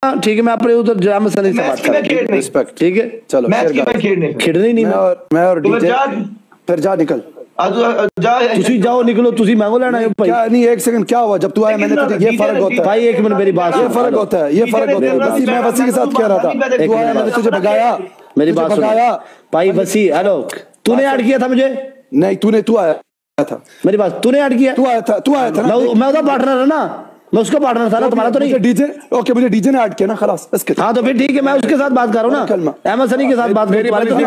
ठीक है मैं अपने उधर ड्रामा सनी से बात कर रहा हूं रिस्पेक्ट ठीक है चलो खेड़नी नहीं मैं और डीजे फिर जा निकल तुसी जाओ निकलो तुसी मैंगो लेना है भाई क्या नहीं एक सेकंड क्या हुआ जब तू आया मैंने तुझे ये फर्क होता है भाई एक मिनट मेरी बात ये फर्क होता है ये फर्क होता है वसी मैं वसी के साथ कह रहा था तू आया मैंने तुझे भगाया मेरी बात सुन भाई वसी हेलो तूने ऐड किया था मुझे नहीं तू आया था मेरी बात तूने ऐड किया तू आया था ना मैं उसका पार्टनर है ना मैं उसका पार्टनर था ना तुम्हारा तो नहीं डीजे ओके मुझे डीजे ने ऐड किया ना खलास इसके हाँ तो फिर ठीक है मैं उसके साथ बात कर रहा हूँ ना अहमद सनी के साथ बात कर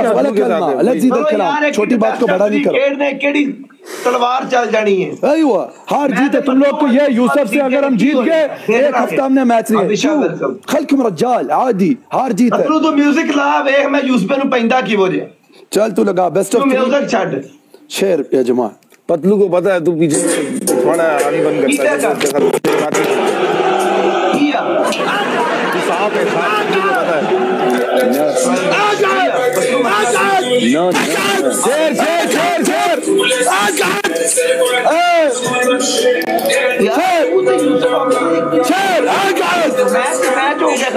छोटी बात को बड़ा नहीं कर तलवार चल जानी है सही हुआ हार जीत है तुम लोग को ये यूसुफ से अगर हम जीत गए एक हफ्ता हमने मैच लिया खल्क मरजाल आदि हार जीत है तू म्यूजिक ला वेख मैं यूसुफ नु पैंदा की हो जाए चल तू लगा बेस्ट ऑफ म्यूजिक छड़ शेर या जमा पतलू को पता है तू पीछे थोड़ा आनी बंद करता है तू साफ है तुझे पता है नो शेर मैच हो गया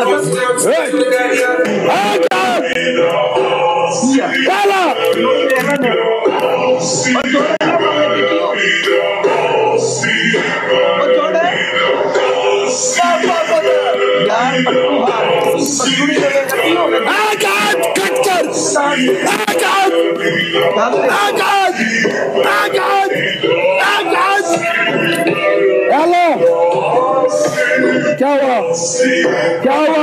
क्या हुआ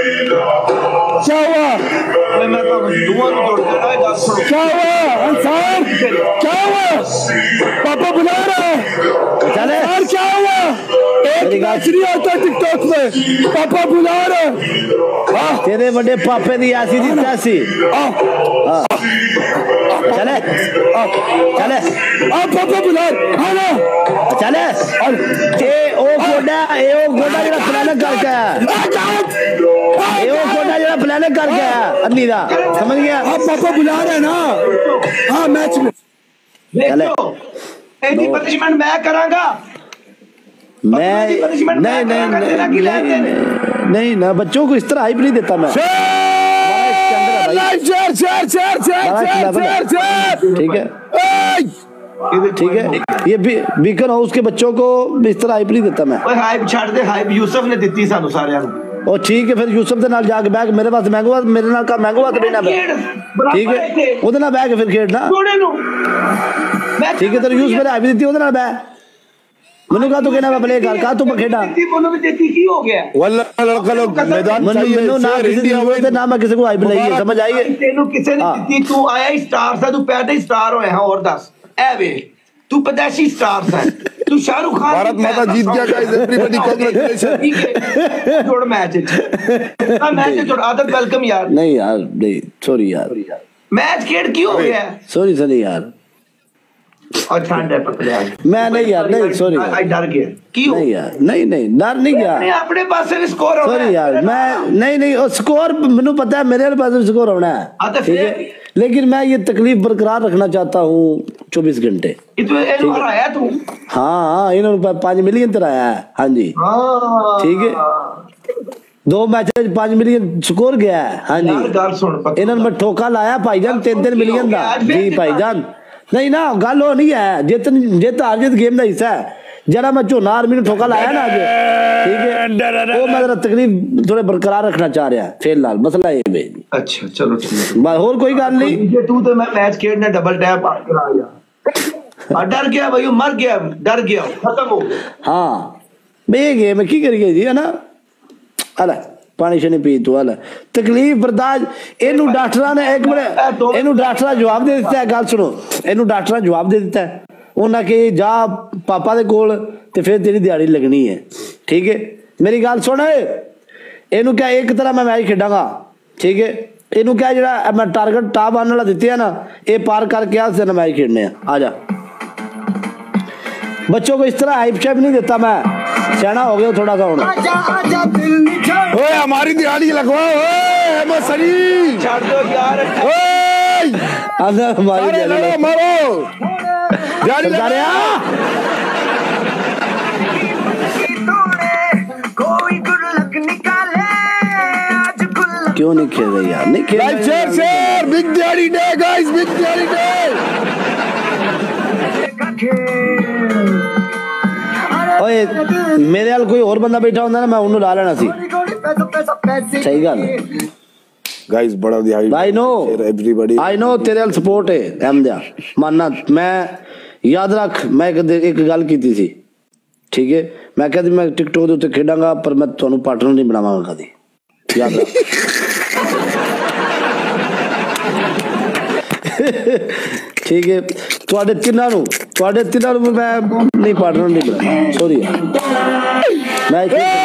अंसार क्या हुआ पापा बुला रहा है चले क्या हुआ एक मैच नहीं आता टिकटॉक में पापा बुला रहा है तेरे बड़े पापे दी ऐसी दी तैसी चले पापा बुला हाँ चले ओ गोडा जरा प्लान करके गोडा जरा प्लान करके अन्नी दा समझ गया पापा बुला रहे ना हाँ मैच में चले पनिशमेंट मैं करांगा नहीं ना बच्चों को इस तरह हाइप नहीं देता मैं ठीक है ये बीकन हाउस के बच्चों को इस तरह हाइप नहीं देता मैं हाइप छाड़ दे हाइप यूसुफ ने दी सानू सारियां और ठीक है फिर यूसुफ दे नाल जाके बैग मेरे पास मैंगो मेरे नाल का मैंगो बात देना ठीक है ओदे नाल बैग फिर खेलना ठीक है तेरे यूसुफ ने हाइप दी ओदे नाल बैग मैंने कहा तो कहना मैं प्ले कर का तू खेड़ा देती की हो गया वल्ला लड़का लोग मैदान मैंने ना किसी को ना मैं किसी को हाइप नहीं है समझ आई तेनू किसे ने दी तू आया स्टार था तू पैदा ही स्टार होया है और दस ए वे तू पैदाइशी स्टार था तू शाहरुख खान भारत माता जीत गया गाइस एवरीबॉडी कांग्रेचुलेशन जोड़ मैच मैच जोड़ आदत वेलकम यार नहीं यार नहीं सॉरी यार मैच खेड़ क्यों हो गया सॉरी सनी यार और ठंड है पकड़े मैं नहीं यार नहीं सॉरी आई डर गया क्यों नहीं यार नहीं डर नहीं गया मैं अपने पास से स्कोर होना सॉरी यार मैं नहीं और स्कोर मैंने पता है मेरे पास भी स्कोर होना है ठीक है लेकिन मैं ये तकलीफ बरकरार रखना चाहता हूँ 24 घंटे हाँ इन्होंने 5 मिलियन तरह आया है हाँ जी ठीक है 2 मैच 5 मिलियन स्कोर गया है हाँ जी इन्होंने ठोका लाया भाईजान 3 मिलियन का जी भाईजान नहीं ना गल हो नहीं है जित हार जित गेम का हिस्सा है जरा मैं झोना आर्मी ने ठोका लाया ना अज ठीक है वो मैं जरा तकलीफ थोड़े बरकरार रखना चाह रहा फिलहाल मसला ये भाई अच्छा चलो ठीक है और कोई गल नहीं तू तो मैं मैच खेलने डबल टैप आ डर गया भाई मर गया डर गया खत्म हो गया हाँ भाई गेम की करिए जी है ना अला पानी शनी पी तू अला तकलीफ बर्दाश्त इनू डॉक्टर ने एक मिनट इनू डॉक्टर जवाब दे दिता है गल सुनो इनू डॉक्टर जवाब दे दिता है उन्हें कि जा पापा दे कोल ते फिर तेरी दिहाड़ी लगनी है ठीक है मेरी गल सुन इनू क्या एक तरह मैं मैच खेडांगा ठीक है इनू क्या जरा मैं टारगेट टॉप आने वाला दिते है ना ये पार करके आज से मैच खेलने आ जा बच्चों को इस तरह हाइप शेप नहीं देता मैं सियाना हो गया थोड़ा सा ओए हमारी दिहाड़ी लगवाओ ओए सनी छोड़ दो यार ओए हमारी दिहाड़ी मारो दिहाड़ी कोई गुड लक निकाले क्यों नहीं खेल रहे यार? नहीं खेल रहे। Share share big daddy day guys, big daddy day. ओए मेरे हाल कोई और बंदा बैठा होता ना मैं उन्होंने ला लेना सी। सही गल गाइस बड़ा दिहाई I know everybody, I know तेरे हाल सपोर्ट है अहमदिया मानना। मैं याद रख मैं एक गल की थी, ठीक है? मैं कहती मैं टिकटॉक के उत्ते खेडांगा पर मैं तुहानू पार्टनर नहीं बनावांगा कदी, याद रख। ठीक है तुहाडे तिन्हां नू मैं नहीं पार्टनर नहीं बना, सॉरी यार मैं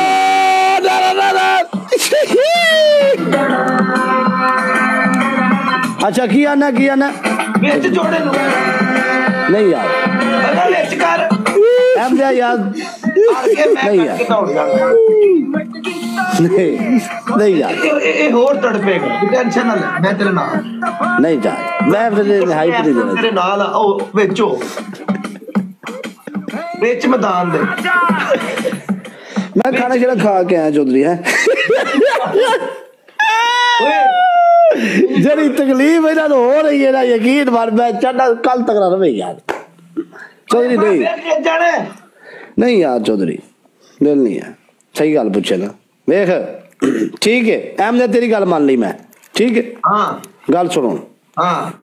अच्छा की आना बेच जोड़े नु नहीं यार अगर बेच कर एम दे यार नहीं यार नहीं यार ए होर तड़पेगा, टेंशन ना ले, मैं तेरे नाल नहीं जा, मैं तेरे हाइप नहीं देना तेरे नाल ओ बेचो बेच मैदान दे। मैं खाना शेड़ा खा के आया चौधरी है। जरी तकलीफ है ना तो हो रही है ना, यकीन मार मैं चढ़ा कल तक रहे यार चौधरी। नहीं यार चौधरी दिल नहीं है, सही गल पूछे ना देख। ठीक है एम ने तेरी गल मान ली मैं, ठीक है हाँ गल सुनो हाँ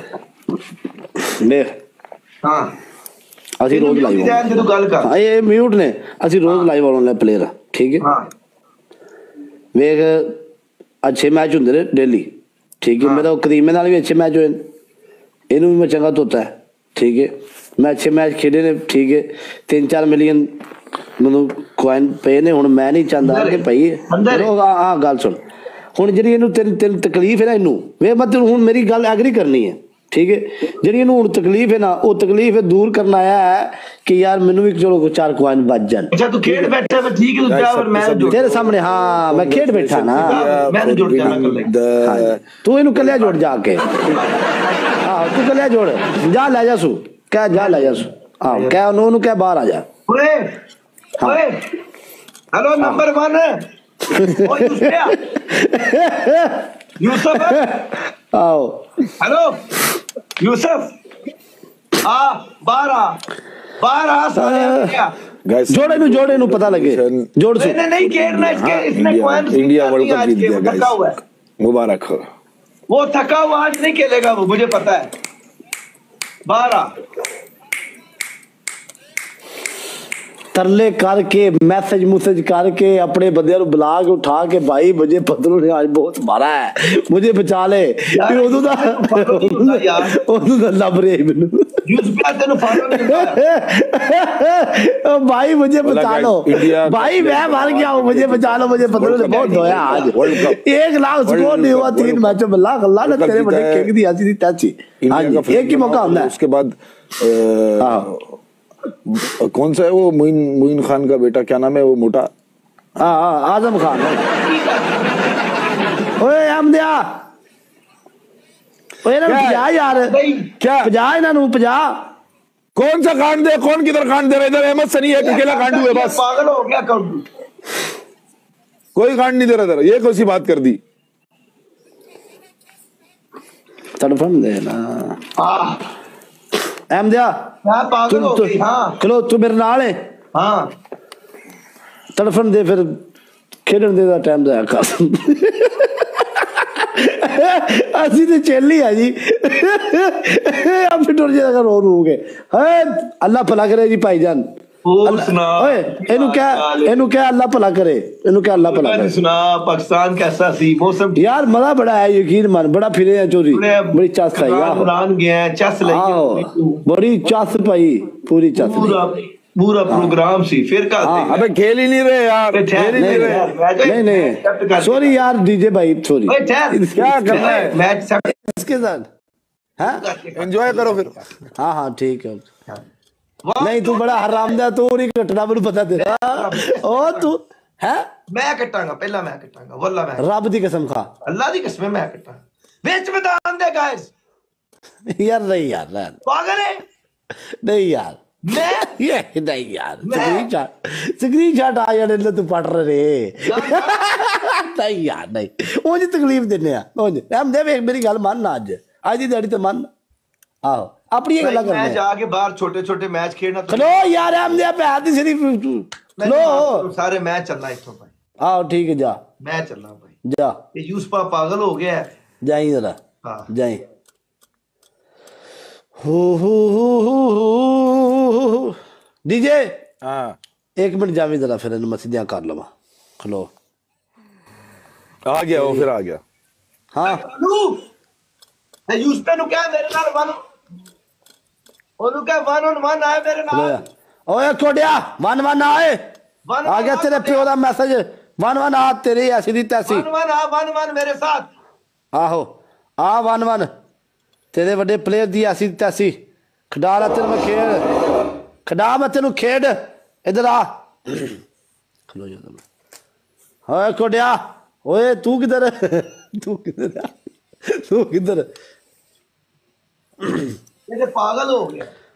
देख हाँ ਅਸੀਂ रोज लाइव तू गल कर हाँ ये म्यूट ने ਅਸੀਂ रोज लाइव आने प्लेयर, ठीक है हाँ वेख अच्छे मैच होंगे ने डेली, ठीक है मेरा कदीमे नाल भी अच्छे मैच होए, इनू भी मैं चंगा धोता है, ठीक है मैं अच्छे मैच खेडे ने, ठीक है 3-4 मिलियन मतलब कॉइन पे ने। हुण मैं नहीं चाहता कि भाई हाँ गल सुन हुण जिहड़ी इनू तेरी तकलीफ है ना इनू वे मैं तेनू हुण मेरी गल एग्री करनी है, ठीक है जिहड़ी इनू हुण तकलीफ है ना वो तकलीफ है दूर करना आया है कि यार मैनू भी चलो 4 कॉइन बच जान। अच्छा तू खेड बैठा है ठीक है, तू जा और मैं तेरे सामने हाँ मैं खेड बैठा ना, मैं जुड़ जाना कर तू इनू कलिया जोड़ जाके हाँ तू कलिया जोड़ जा ले जा सू कह जा ले जा सू हाँ कह उन्होंने कह बाहर आ जा। ओए हेलो नंबर 1 यूसुफ आओ हेलो यूसुफ आ बाहर आ गाइस जोड़े नु पता लगे जोड़ से नहीं खेलना इसने इंडिया वर्ल्ड कप जीत गया गाइस, मुबारक हो। वो थका हुआ आज नहीं खेलेगा वो मुझे पता है। बाहर आ तरले करके मैसेज करके अपने बंदे बुला के उठा के भाई मुझे पत्तलू ने आज बहुत मारा है मुझे बचा ले उदू दा लब रहे मैनू भाई मुझे बचा लो भाई मैं मर गया हूँ मुझे बचा लो मुझे पत्तलू ने बहुत धोया आज 1 लाख स्कोर नहीं हुआ 3 मैचों में लाख अल्लाह ने तेरे बड़े किंग दी ऐसी टैची एक ही मौका होता है उसके बाद कौन सा है वो मोइन खान का बेटा क्या नाम है वो मोटा आजम खान ओए अहमदिया ओए ना 50 यार क्या 50 इन्हां नू 50 कौन सा कांड दे कौन किधर कांड दे रहा इधर अहमद सनी है अकेला कांड हुआ बस पागल हो गया कोई कांड नहीं दे रहा इधर ये कौन सी बात कर दी तड़फन दे ना अहमदिया मैं पागल हो गई हां चलो तू मेरे नाल है हां तड़फन दे फिर खेडन दे दा टाइम दा कसम ਅਸੀਂ ਤੇ ਚੱਲੀ ਆ ਜੀ ਆਪ ਟੁਰ ਜਾਏਗਾ रो के है अल्लाह भला करे जी भाईजान ओए ਇਹਨੂੰ क्या अल्लाह भला करे ਇਹਨੂੰ क्या अल्लाह भला करे सुना पाकिस्तान कैसा सी मौसम यार मजा बड़ा है यकीन मान बड़ा फिरे हैं चोरी बड़ी चस है यार कुरान गया चस लगी बड़ी चस भाई पूरी चस पूरा प्रोग्राम सी फिर का अबे खेल ही नहीं रहे यार खेल ही नहीं रहे नहीं सॉरी यार डीजे भाई सॉरी क्या करना है मैच इसके साथ हाँ एंजॉय करो फिर हाँ ठीक है नहीं तू बड़ा हरामदा तू नहीं कटना मैनू पता तेरा ओ तू है मैं कटांगा पहला मैं कटांगा वल्ला मैं रब दी कसम खा अल्लाह दी कसम मैं कटांगा बीच मैदान दे गाइस यार नहीं यार पागल है नहीं यार मैं ये नहीं यार स्क्रीनशॉट आ यार तू पढ़ रहे नहीं यार नहीं उंज तकलीफ दिन्ने आ उंज रहमदे वेख मेरी गल मन ना अज दी दिहाड़ी ते मन आहो अपनी गल्लां करने मैं जाके बाहर छोटे छोटे मैच खेलना खलो यार रहमदे पैर दी सिरी खलो सारे मैच चलना इथों भाई आओ ठीक है जा मैं चलना भाई जा ये यूसुफ पागल हो गया है जाई जरा हां जाई डीजे हाँ एक मिनट जावे जरा फिर मसीदियां कर लवा खलो आ गया वो फिर आ गया हाँ यूसुफ नु क्या मेरे नाल वन ओनु क्या 1 on 1 आए मेरे नाल ओए कोडिया 1 1 आए आ गया तेरे प्यो दा मैसेज 1 1 आ तेरी ऐसी दी तैसी 1 1 आ 1 1 मेरे साथ आहो आ 1 1 तेरे बड़े प्लेयर दी ऐसी तैसी खिडा ला तेरे में खेल खिडा मैं तेनू खेड इधर आ खलो जा ओए कोडिया ओए तू किधर तू किधर ये पागल हो गया